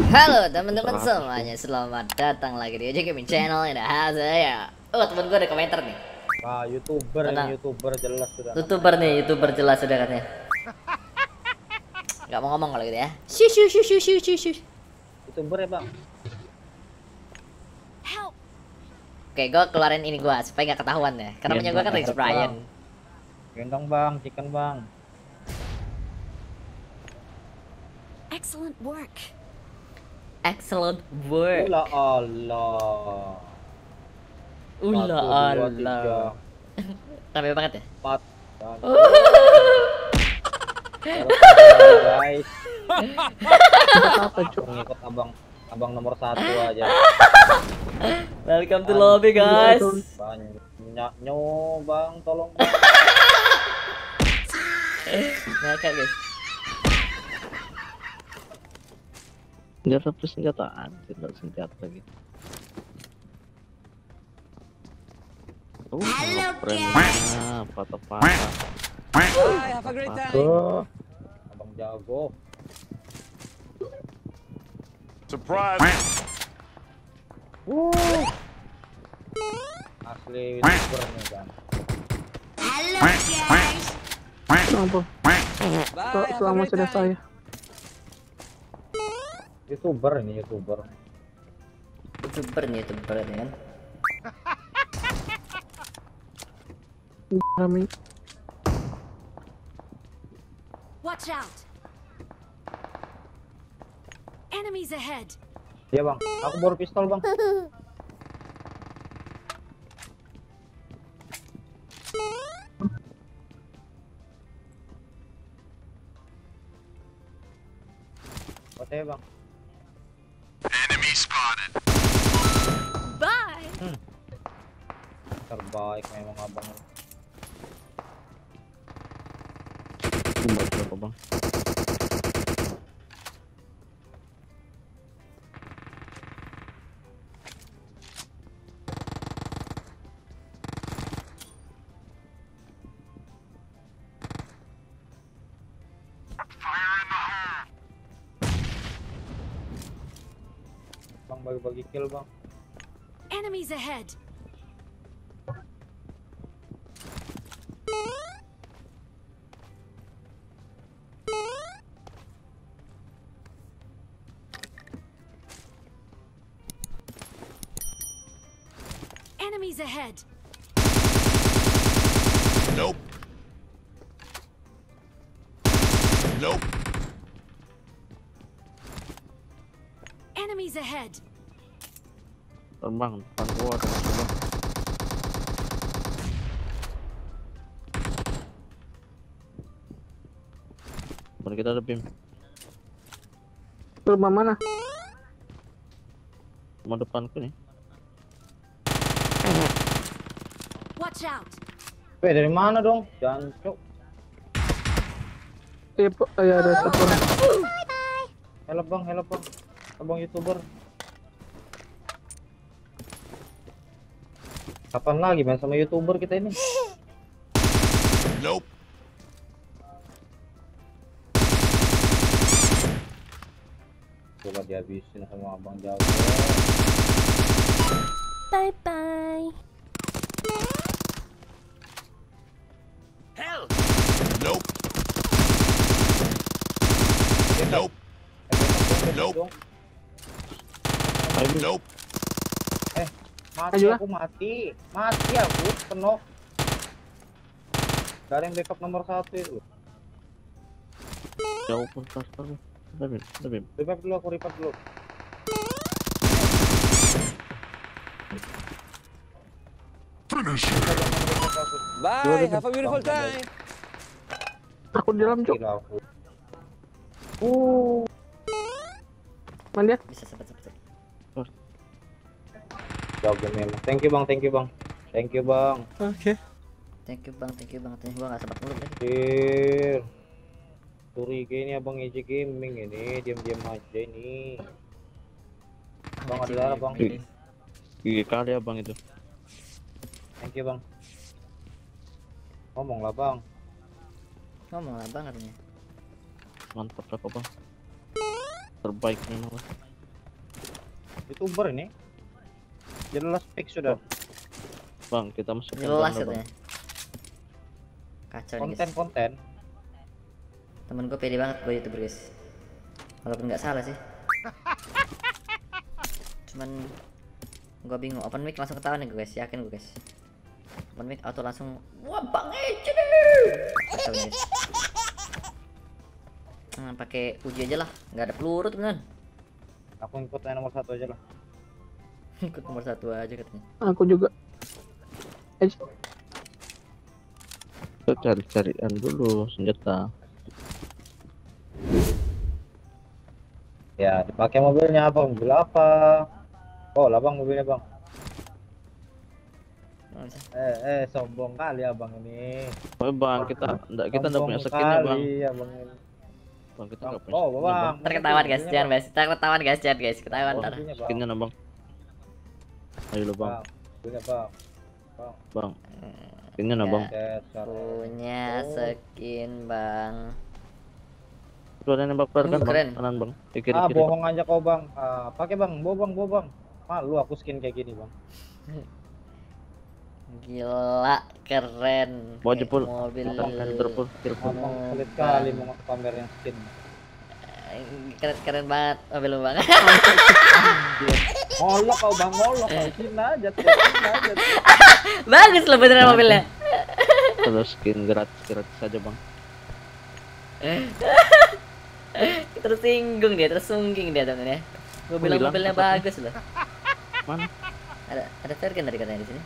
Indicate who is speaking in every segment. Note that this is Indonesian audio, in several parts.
Speaker 1: Halo teman-teman semuanya, selamat datang lagi di AJ Gaming Channel. Ini saya. Oh, temen gue ada komentar nih.
Speaker 2: Wah, YouTuber ini, YouTuber jelas sudah.
Speaker 1: YouTuber nih, YouTuber jelas sudah katanya. Gak mau ngomong kalau gitu ya. Shush.
Speaker 2: YouTuber ya, Bang?
Speaker 1: Oke, gue keluarin ini gue supaya gak ketahuan ya. Karena punya gue kan Rich Brian.
Speaker 2: Gendong Bang, chicken Bang.
Speaker 3: Excellent work.
Speaker 1: Excellent work.
Speaker 2: Ula Allah.
Speaker 1: Ula
Speaker 2: 1, 2, 3,
Speaker 1: Allah. Rame banget ya?
Speaker 2: 4 dan guys.
Speaker 4: Apa cuk?
Speaker 2: Ngikut abang nomor 1 aja.
Speaker 1: Welcome to lobby guys.
Speaker 2: Banyak Bang, tolong Bang.
Speaker 1: Ngakak guys.
Speaker 4: Senjata persenjataan, senjata lagi.
Speaker 3: Halo,
Speaker 4: guys. Patah-patah.
Speaker 5: Bye, have a great time.
Speaker 2: Abang jago.
Speaker 6: Surprise!
Speaker 2: Asli YouTuber nih, Bang.
Speaker 3: Halo guys.
Speaker 4: Kenapa?
Speaker 5: Bye, have a
Speaker 4: Selama
Speaker 5: great
Speaker 4: sudah
Speaker 5: time.
Speaker 4: saya.
Speaker 2: YouTuber ini, YouTuber.
Speaker 1: YouTuber nih kan.
Speaker 4: Rame.
Speaker 3: Watch out. Enemies ahead.
Speaker 2: Iya, Bang. Aku baru pistol, Bang. Oke, Bang.
Speaker 6: Enemy spotted.
Speaker 3: Bye.
Speaker 2: Terbaik memang abang.
Speaker 4: Buat berapa bang?
Speaker 2: Bang bagi-bagi kill, Bang.
Speaker 3: Enemies ahead. Enemies ahead.
Speaker 6: Nope. Nope.
Speaker 3: Enemies ahead.
Speaker 4: Terbang, depan gua ada musuh bang. Depan kita ada BIM.
Speaker 7: Rumah mana?
Speaker 4: Rumah depanku nih.
Speaker 3: Watch out.
Speaker 2: Dari mana dong? Jancuk.
Speaker 7: Iya ada satu.
Speaker 2: Help, Bang, help, Bang. Abang YouTuber. Kapan lagi main sama YouTuber kita ini?
Speaker 6: Nope.
Speaker 2: Coba dihabisin sama abang jago.
Speaker 3: Bye bye.
Speaker 6: Hell. Nope. Nope. Nope.
Speaker 4: Ayo,
Speaker 6: Nope.
Speaker 2: Mati
Speaker 7: Ayo lah.
Speaker 2: aku, mati aku penuh. Gak ada yang backup nomor 1 itu.
Speaker 4: jauh pun tas. Ada BIM.
Speaker 2: Revive dulu, aku revive dulu.
Speaker 6: Finish.
Speaker 5: Bye, have a beautiful time.
Speaker 7: Aku di dalam cuk.
Speaker 2: Gila aku.
Speaker 7: Mana dia?
Speaker 1: Bisa cepet.
Speaker 2: Jago memang. Thank you, Bang. Thank you, Bang. Thank you, Bang.
Speaker 7: Oke.
Speaker 1: Thank you bang. Gua gak sempat mulut tadi.
Speaker 2: Anjir. Curiga ini abang AJ Gaming ini, diam-diam aja ini. Bang ada darah, Bang.
Speaker 4: Gigi kali abang itu.
Speaker 2: Thank you, Bang. Ngomong lah, Bang.
Speaker 1: Ngomong lah bang katanya.
Speaker 4: Mantap apa bang? Terbaik memang.
Speaker 2: YouTuber ini. Jelas fix sudah.
Speaker 4: Bang, kita masuk ke
Speaker 1: Jelas
Speaker 4: dalam,
Speaker 1: katanya. Kacau nih guys.
Speaker 2: Konten-konten.
Speaker 1: Temen gue pede banget gue YouTuber guys. Walaupun nggak salah sih. Cuman gue bingung. Open mic langsung ketahuan nih guys. Yakin gue guys. Open mic auto langsung. Wah bang Ece deh. Kacau nih guys. Pakai uji aja lah. Nggak ada peluru teman.
Speaker 2: Aku ikut nomor 1 aja lah.
Speaker 1: Ikut nomor 1 aja katanya.
Speaker 7: Aku juga.
Speaker 4: Kita cari-carian dulu senjata.
Speaker 2: Ya, dipakai mobilnya apa? Mobil apa? Oh, lah bang mobilnya bang.
Speaker 1: Oh, bisa.
Speaker 2: Sombong kali abang ini.
Speaker 4: Oh bang, kita enggak
Speaker 2: Sombong
Speaker 4: punya skinnya bang.
Speaker 2: kali abang ini.
Speaker 4: Bang, kita enggak punya
Speaker 2: Oh,
Speaker 4: skinnya,
Speaker 2: bang.
Speaker 1: Ntar ketahuan guys, jangan guys. Ntar ketahuan guys, jangan guys. Ketahuan ntar.
Speaker 2: Mobilnya, bang.
Speaker 4: Skinnya nah, bang. Ayo lo bang.
Speaker 2: Mobilnya bang.
Speaker 4: Bang. Skinnya nah bang.
Speaker 1: Punya skin bang.
Speaker 4: Itu ada nembak player kan
Speaker 1: Keren.
Speaker 4: bang? Kanan bang. Kiri.
Speaker 2: Bohong aja kau bang. Pakai bang, bawa bang. Malu aku skin kayak gini bang.
Speaker 1: Gila, keren.
Speaker 4: Bawa aja,
Speaker 1: Kayak
Speaker 4: Pul.
Speaker 1: mobil.
Speaker 4: Terpul.
Speaker 2: Abang pelit kali mau pamer yang skin.
Speaker 1: Keren banget mobil lu bang.
Speaker 2: Ngolok kau bang, ngolok kau Cina aja.
Speaker 1: Bagus loh beneran mobilnya.
Speaker 4: Terus skin gratis saja bang.
Speaker 1: Tersinggung dia, tersungging dia temen ya. Gue bilang
Speaker 4: hilang
Speaker 1: mobilnya
Speaker 4: asapnya.
Speaker 1: bagus loh.
Speaker 4: Mana?
Speaker 1: Ada Vergen tadi katanya di sini.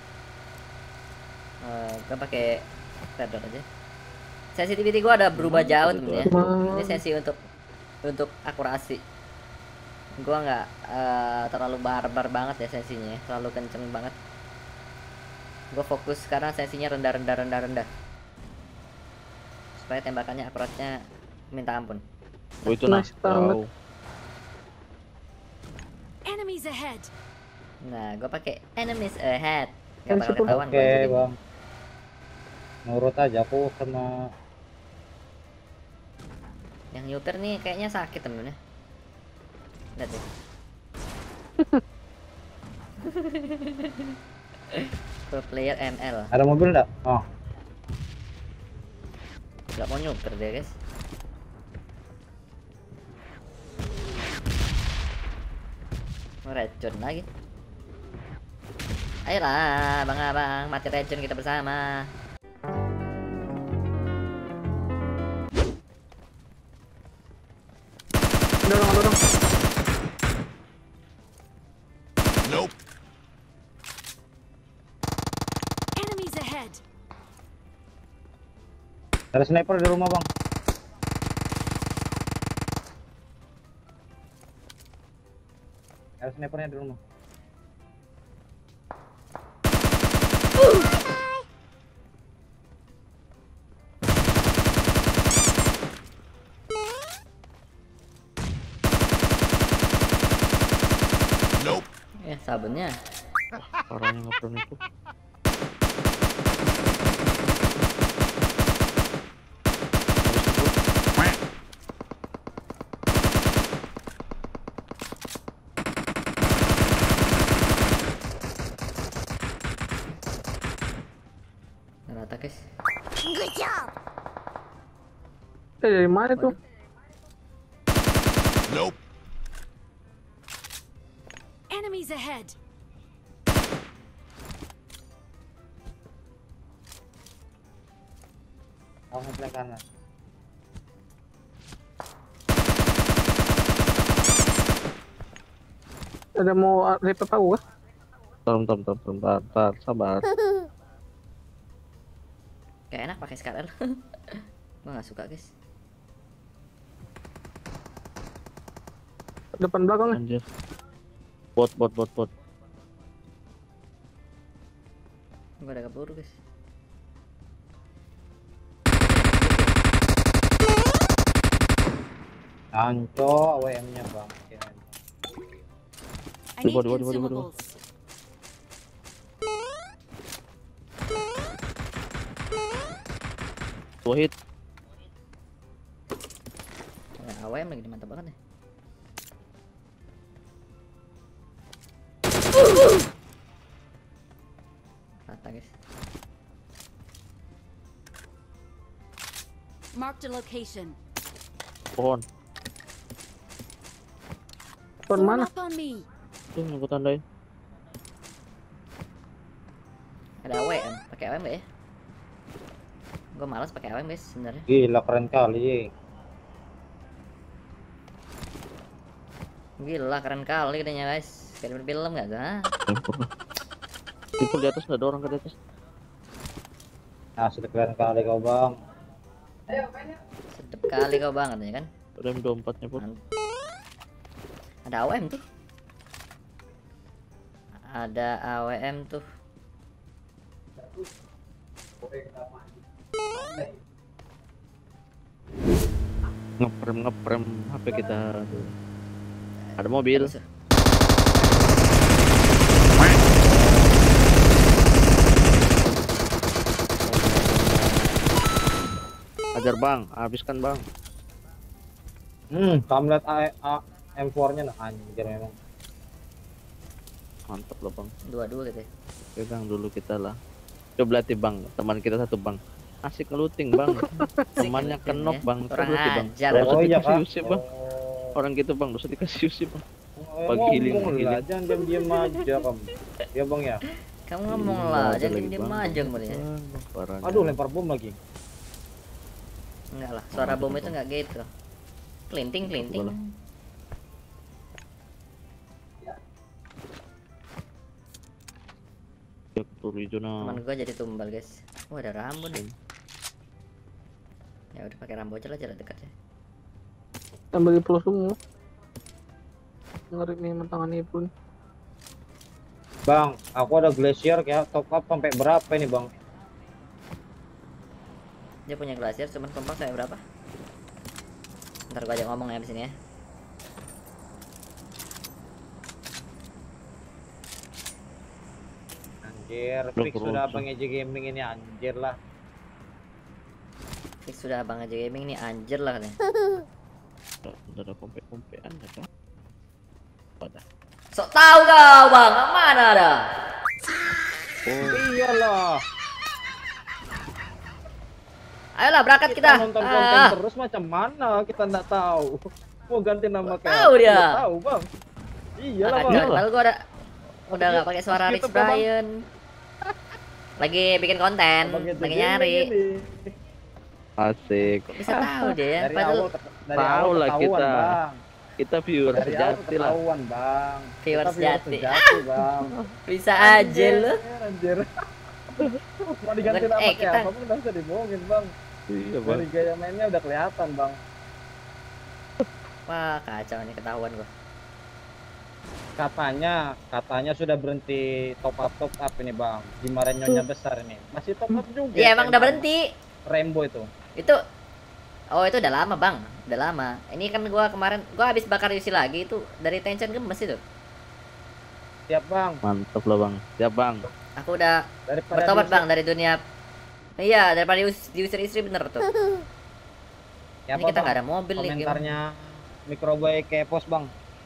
Speaker 1: Gue pakai Verdot aja. Sensitivity gue ada berubah jauh temen ya. Ini sensi untuk akurasi. Gue nggak terlalu barbar banget ya sensinya, terlalu kenceng banget. Gue fokus sekarang sensinya rendah. Supaya tembakannya akuratnya minta ampun.
Speaker 4: Oh itu nah.
Speaker 7: Nice banget.
Speaker 4: Wow.
Speaker 3: Enemies ahead.
Speaker 1: Nah, gue pakai enemies ahead. Gak
Speaker 7: Kan
Speaker 1: bakal
Speaker 7: sepuluh.
Speaker 1: ketahuan
Speaker 2: Oke
Speaker 1: gue jadi.
Speaker 2: bang. Nurut aja aku sama.
Speaker 1: Yang nyuper nih kayaknya sakit temennya. Lihat deh. Pro player ML.
Speaker 2: Ada mobil enggak? Oh.
Speaker 1: Gak mau nyuper dia guys. Racun lagi. Ayolah abang-abang, mati racun kita bersama.
Speaker 7: Dorong.
Speaker 6: Nope.
Speaker 3: Enemies ahead.
Speaker 2: Ada sniper di rumah bang. Ada snipernya di rumah.
Speaker 6: Nope.
Speaker 1: Sabunnya.
Speaker 4: Parahnya ngapron itu.
Speaker 1: Rata guys.
Speaker 7: Dari mana tuh?
Speaker 6: Nope.
Speaker 3: Enemies ahead.
Speaker 2: Aku ngeplay kanan.
Speaker 7: Ada mau repot tahu kah?
Speaker 4: Bentar, sabar.
Speaker 1: Gak enak pakai SKL. Gua nggak suka guys.
Speaker 7: Depan belakang nih.
Speaker 4: Anjir. Bot.
Speaker 1: Gua ada peluru guys.
Speaker 2: Anco AWM-nya bang.
Speaker 3: I need
Speaker 4: Waduh.
Speaker 3: consumables.
Speaker 4: Dua hit.
Speaker 1: AWM lagi mantap banget nih. Rata guys.
Speaker 3: Marked a location.
Speaker 4: Pohon.
Speaker 7: Pohon
Speaker 3: Form
Speaker 7: mana?
Speaker 3: up on me.
Speaker 4: Tuh yang aku tandain.
Speaker 1: Ada AWM, pakai AWM nggak ya? Gue malas pakai AWM guys sebenarnya.
Speaker 2: Gila keren kali.
Speaker 1: Gila keren kali katanya guys. Kayak film nggak sih?
Speaker 4: Tipul di atas nggak ada orang ke atas.
Speaker 2: Nah, sudah keren kali kau bang.
Speaker 1: Sedep kali kau banget ya kan?
Speaker 4: Ada M24-nya pun.
Speaker 1: Ada AWM tuh. Ada AWM tuh.
Speaker 4: Ngeprem HP kita. Ada mobil. Ajar bang, habiskan bang.
Speaker 2: Kamu lihat M4-nya nah anjir memang.
Speaker 4: Mantap loh bang.
Speaker 1: Dua-dua gitu ya.
Speaker 4: Pegang dulu kita lah. Coba latih bang, teman kita satu bang. Asik ngeluting bang. Temannya
Speaker 1: ngeluting
Speaker 4: kenok
Speaker 1: ya.
Speaker 4: bang.
Speaker 1: Kurang
Speaker 4: Coba bang.
Speaker 1: ajar.
Speaker 4: Dosa
Speaker 2: Oh iya
Speaker 4: dikasih
Speaker 2: kak.
Speaker 4: UC bang. Orang gitu bang, dosa dikasih UC bang. Pagi
Speaker 2: Ngomong
Speaker 4: healing,
Speaker 2: lah,
Speaker 4: healing.
Speaker 2: jangan diam-diam aja kamu. Ya bang ya.
Speaker 1: Kamu ngomong lah, jangan diem aja kemudian.
Speaker 2: Aduh lempar bom lagi.
Speaker 1: Enggak lah, suara bom itu enggak gitu. Kelinting.
Speaker 4: Bola. Ya turu hijau nah.
Speaker 1: Teman gua jadi tumbal guys. Oh ada Rambo nih. Ya udah pakai Rambo aja lah jarak dekatnya.
Speaker 7: Tambah di plus semua. Ngeri nih mentangannya pun.
Speaker 2: Bang, aku ada glacier ya, top up sampai berapa ini bang?
Speaker 1: Dia punya glacier cuman kompak sampai berapa? Ntar gua aja ngomong ya di sini ya.
Speaker 2: Anjir, fix
Speaker 4: Belum
Speaker 2: sudah
Speaker 4: perlu.
Speaker 2: abang EJ Gaming ini anjir lah.
Speaker 1: Fix sudah Bang aja gaming nih anjir lah katanya.
Speaker 4: Udah ada kompe-kompean ya kan? Pada.
Speaker 1: Sok tahu kau Bang, mana ada?
Speaker 2: Iyalah,
Speaker 1: Ayolah berangkat
Speaker 2: kita
Speaker 1: kita.
Speaker 2: nonton konten terus macam mana kita nggak tahu. Mau ganti nama kayak
Speaker 1: tahu
Speaker 2: apa,
Speaker 1: dia.
Speaker 2: nggak tahu bang. Iyalah bang.
Speaker 1: Padahal gua udah nggak pakai suara Rich
Speaker 2: Gitu, Bang.
Speaker 1: Brian. Lagi bikin konten,
Speaker 2: Abang EJ
Speaker 1: lagi
Speaker 2: Gaming
Speaker 1: nyari.
Speaker 2: ini.
Speaker 4: Asik.
Speaker 1: Bisa tahu dia ya.
Speaker 2: Dari
Speaker 1: Padahal
Speaker 2: awal dari
Speaker 4: Tahu
Speaker 2: awal
Speaker 4: lah
Speaker 2: ketahuan,
Speaker 4: kita.
Speaker 2: Bang.
Speaker 4: Kita viewer
Speaker 2: Dari awal
Speaker 4: sejati lah.
Speaker 2: ketahuan bang.
Speaker 1: Viewers
Speaker 2: Kita viewers
Speaker 1: sejati.
Speaker 2: sejati bang.
Speaker 1: bisa aja lu.
Speaker 2: Anjir. Mau diganti
Speaker 1: Bukan-
Speaker 2: nama kayak
Speaker 1: kita-
Speaker 2: apa pun udah bisa dibohongin bang.
Speaker 4: Iya bang.
Speaker 2: Dari gaya mainnya udah kelihatan bang.
Speaker 1: Wah kacau nih ketahuan gua.
Speaker 2: Katanya sudah berhenti top up ini bang. Dimarahin nyonya besar ini. Masih top up juga.
Speaker 1: Iya emang udah
Speaker 2: kayak
Speaker 1: berhenti.
Speaker 2: Rainbow itu.
Speaker 1: Itu itu udah lama bang, udah lama. Ini kan gua kemarin gua habis bakar UC lagi itu dari tension gemes itu.
Speaker 2: Siap bang.
Speaker 4: Mantap lah bang. Siap bang.
Speaker 1: Aku udah
Speaker 2: Daripada
Speaker 1: bertobat
Speaker 2: diusir-
Speaker 1: bang dari dunia. Iya daripada diusir istri bener tuh.
Speaker 2: Ya,
Speaker 1: Ini
Speaker 2: apa,
Speaker 1: kita
Speaker 2: Bang?
Speaker 1: nggak ada mobil nih. gimana?
Speaker 2: Komentarnya Microboy Kepos bang.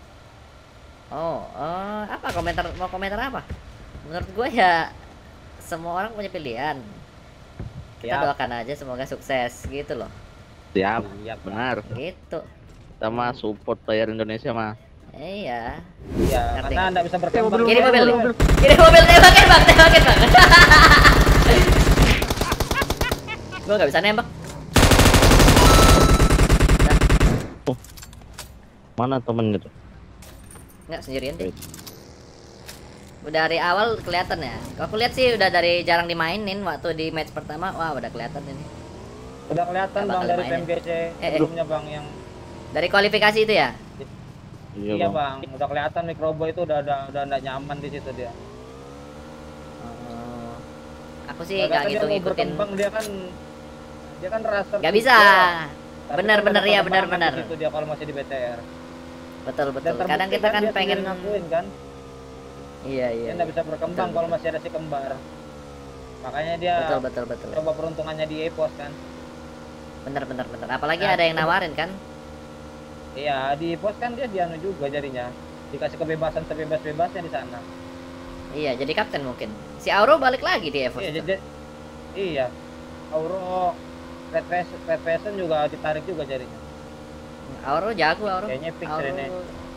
Speaker 1: Apa mau komentar apa? Menurut gue ya semua orang punya pilihan. Kita
Speaker 2: Siap.
Speaker 1: doakan aja semoga sukses gitu loh.
Speaker 4: Siap.
Speaker 2: Iya bang.
Speaker 4: Benar.
Speaker 1: Gitu.
Speaker 4: Kita mah support player Indonesia mah.
Speaker 1: Iya.
Speaker 2: Iya.
Speaker 1: Ngerti,
Speaker 2: Karena anda bisa berkembang.
Speaker 1: Kiri mobil.
Speaker 7: mobil.
Speaker 1: Kiri mobil tembakin bang, tembakin bang. Gue gak bisa nembak.
Speaker 4: Mana temennya tuh?
Speaker 1: Nggak sendirian deh. Udah dari awal kelihatan ya. Kalau aku lihat sih udah dari jarang dimainin waktu di match pertama. Wah udah kelihatan ini.
Speaker 2: Udah kelihatan
Speaker 1: Nggak
Speaker 2: bang
Speaker 1: bakal
Speaker 2: dari
Speaker 1: mainin.
Speaker 2: PMGC
Speaker 1: Eh.
Speaker 2: sebelumnya bang yang.
Speaker 1: Dari kualifikasi itu ya.
Speaker 2: Iya bang. Udah kelihatan Microboy itu udah nggak nyaman di situ dia.
Speaker 1: Oh. Aku sih
Speaker 2: Bahkan
Speaker 1: nggak
Speaker 2: dia
Speaker 1: gitu
Speaker 2: mau
Speaker 1: ngikutin.
Speaker 2: berkembang dia kan rasa.
Speaker 1: Nggak bisa. Benar-benar ya benar-benar.
Speaker 2: Itu dia kalau masih di BTR.
Speaker 1: Betul
Speaker 2: Dan terbukti
Speaker 1: Kadang kita kan
Speaker 2: dia
Speaker 1: pengen.
Speaker 2: sendiri ngakuin kan.
Speaker 1: Iya
Speaker 2: Dia nggak bisa berkembang
Speaker 1: Betul,
Speaker 2: kalau masih ada si kembar. Makanya dia
Speaker 1: Betul.
Speaker 2: coba peruntungannya di EPOS kan.
Speaker 1: Bener. Apalagi
Speaker 2: Nah,
Speaker 1: ada yang nawarin kan.
Speaker 2: Iya di EPOS kan dia dianu juga jadinya. Dikasih kebebasan sebebas-bebasnya di sana.
Speaker 1: Iya, jadi kapten mungkin. Si Auro balik lagi di Evos.
Speaker 2: Iya,
Speaker 1: tuh.
Speaker 2: jadi iya. Auro Red Passion juga ditarik juga jadinya.
Speaker 1: Auro jago, Auro.
Speaker 2: Kayaknya fix
Speaker 1: Auro
Speaker 2: Rene.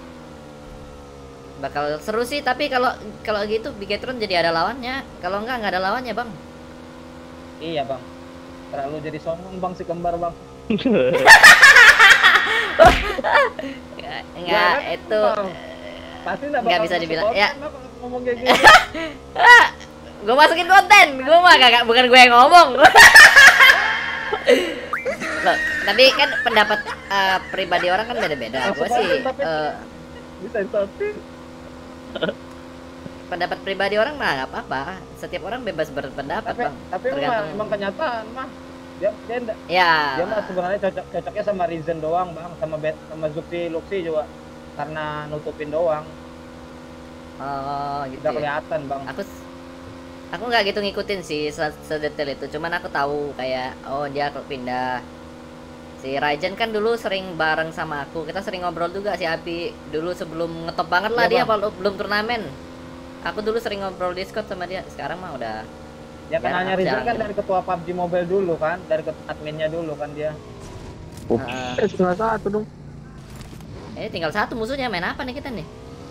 Speaker 1: bakal seru sih, tapi kalau gitu Bigetron jadi ada lawannya. Kalau nggak ada lawannya, Bang.
Speaker 2: Iya, Bang. Terlalu jadi sombong, Bang, si kembar, Bang.
Speaker 1: Enggak,
Speaker 2: kan,
Speaker 1: itu
Speaker 2: Bang. Pasti
Speaker 1: nggak bisa dibilang. Ya,
Speaker 2: ngomong kayak gitu.
Speaker 1: gue masukin konten. Gue mah kagak, bukan gue yang ngomong. Loh, tapi kan pendapat pribadi orang kan beda-beda. Gue sih
Speaker 2: Bisa disotin.
Speaker 1: pendapat pribadi orang mah nggak apa-apa. Setiap orang bebas berpendapat, Bang.
Speaker 2: Tapi
Speaker 1: Tergantung.
Speaker 2: emang kenyataan mah. Dia
Speaker 1: Ya.
Speaker 2: dia mah sebenarnya cocoknya sama Risen doang, Bang, sama Zuxi Luxi juga karena nutupin doang.
Speaker 1: Oh, gitu.
Speaker 2: Udah
Speaker 1: Ya.
Speaker 2: kelihatan, Bang.
Speaker 1: Aku nggak gitu ngikutin sih sedetail itu. Cuman aku tahu kayak oh dia pindah. Si Rajan kan dulu sering bareng sama aku. Kita sering ngobrol juga si Abi. Dulu sebelum ngetop banget lah
Speaker 2: Iya,
Speaker 1: dia
Speaker 2: Bang.
Speaker 1: kalau belum turnamen. Aku dulu sering ngobrol Discord sama dia. Sekarang mah udah
Speaker 2: Ya kenalnya Risen
Speaker 1: jarang.
Speaker 2: kan dari ketua PUBG Mobile dulu kan, dari adminnya dulu kan dia.
Speaker 7: Tinggal satu dong.
Speaker 1: tinggal satu musuhnya. Main apa nih kita nih?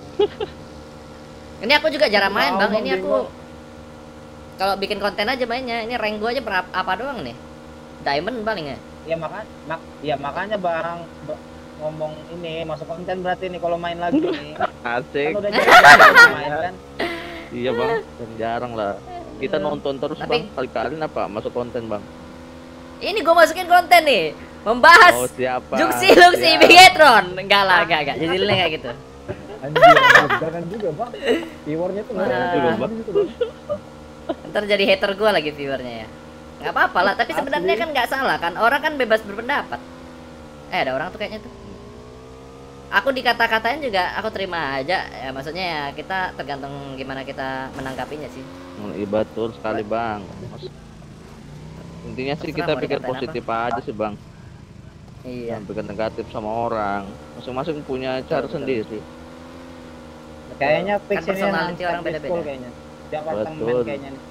Speaker 1: Ini aku juga jarang main, Bang. Ini aku kalau bikin konten aja mainnya. Ini rank gua aja apa doang nih? Diamond paling ya.
Speaker 2: Ya makanya Bang ngomong ini masuk konten berarti nih kalau main lagi nih.
Speaker 4: Asik.
Speaker 2: Kan udah jarang main kan.
Speaker 4: Iya bang, jarang lah. Kita nonton terus
Speaker 1: Tapi-
Speaker 4: bang, kali-kali apa masuk konten bang.
Speaker 1: Ini gua masukin konten nih. Membahas
Speaker 4: Oh siapa?
Speaker 1: Juxi Luxi
Speaker 4: Siap.
Speaker 1: Bigetron. Enggak lah, enggak. Jadinya kayak gitu.
Speaker 2: Anjir, jangan juga, Bang. Viewernya tuh
Speaker 1: Jangan
Speaker 4: juga, Bang.
Speaker 1: Ntar jadi hater gua lagi viewernya ya. Nggak apa-apa lah, tapi sebenarnya kan nggak salah kan. Orang kan bebas berpendapat. Ada orang tuh kayaknya tuh. Aku dikata-katain juga aku terima aja. Ya maksudnya ya kita tergantung gimana kita menanggapinya sih.
Speaker 4: Iya betul sekali bang. Intinya sih
Speaker 1: Terserah
Speaker 4: kita
Speaker 1: mau
Speaker 4: pikir
Speaker 1: dikatain
Speaker 4: positif aja sih bang.
Speaker 1: Iya.
Speaker 4: Jangan pikir negatif sama orang. Masing-masing punya cara
Speaker 1: Betul.
Speaker 4: sendiri.
Speaker 2: Kayaknya fix
Speaker 1: Kan
Speaker 2: ini
Speaker 1: personality orang
Speaker 2: di
Speaker 1: beda-beda.
Speaker 2: school kayaknya. Di apartemen
Speaker 4: Betul.
Speaker 2: kayaknya nih.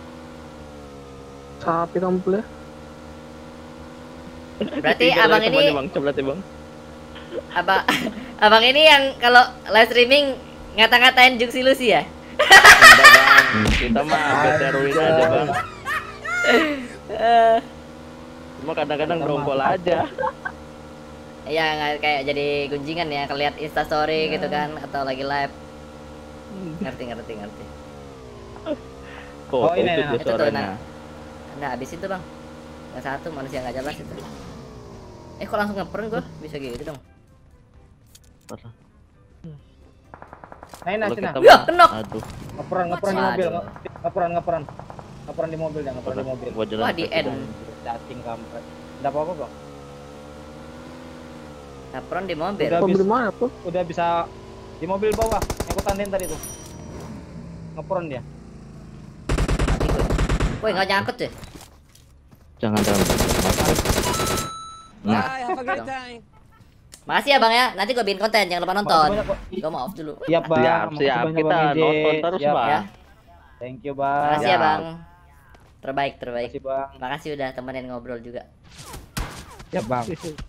Speaker 7: Sapi tampil ya.
Speaker 1: Berarti
Speaker 4: Tiga
Speaker 1: abang
Speaker 4: lagi
Speaker 1: ini
Speaker 4: temannya, bang. Coba lihat ya, bang.
Speaker 1: abang ini yang kalau live streaming ngata-ngatain Juxi Lucy ya?
Speaker 4: Enggak bang. Kita mah veteruin aja bang. Cuma kadang-kadang dongkol aja.
Speaker 1: Ya nggak kayak jadi gunjingan ya, keliat instastory gitu kan atau lagi live. Ngerti.
Speaker 4: Kok
Speaker 2: Oh, ini,
Speaker 4: itu
Speaker 2: nah.
Speaker 4: dia
Speaker 1: Itu tuh,
Speaker 4: suaranya.
Speaker 1: Nah habis itu bang, yang satu manusia nggak jelas itu. Kok langsung ngepern gua? Bisa gitu dong.
Speaker 2: Nah, ini
Speaker 4: Kalau
Speaker 2: sini.
Speaker 4: kita
Speaker 1: Ya,
Speaker 4: mah-
Speaker 1: kenok.
Speaker 4: Aduh,
Speaker 2: Ngeperan di mobil,
Speaker 1: Waduh.
Speaker 2: ngeperan di mobil ya, ngeperan di mobil.
Speaker 4: gua jalan
Speaker 1: Wah, di
Speaker 4: kaki,
Speaker 1: end.
Speaker 4: Bang.
Speaker 2: Cacing kampret. Enggak apa-apa, Bang.
Speaker 1: Ngepern di mobil.
Speaker 2: Udah
Speaker 7: Mobil
Speaker 2: bisa.
Speaker 7: mana tuh?
Speaker 2: Udah bisa di mobil bawah, yang gua tandain tadi tuh. Ngeperan dia.
Speaker 1: Mati gua. Woi nggak nyangkut deh.
Speaker 4: Jangan. Nah,
Speaker 5: Bye, have a great time.
Speaker 1: Makasih ya bang ya. Nanti gua bikin konten, jangan lupa nonton.
Speaker 2: Makasih banyak, Bang.
Speaker 1: Gua mau off dulu.
Speaker 2: Siap, Bang.
Speaker 4: siap.
Speaker 2: Makasih banyak,
Speaker 4: Kita
Speaker 2: Bang Ije.
Speaker 4: nonton terus
Speaker 2: Siap.
Speaker 4: bang.
Speaker 1: Ya.
Speaker 2: Thank you, Bang.
Speaker 1: Makasih ya
Speaker 4: Siap.
Speaker 1: bang. Terbaik.
Speaker 2: Makasih, Bang.
Speaker 1: Makasih udah temenin ngobrol juga.
Speaker 2: Siap, Bang.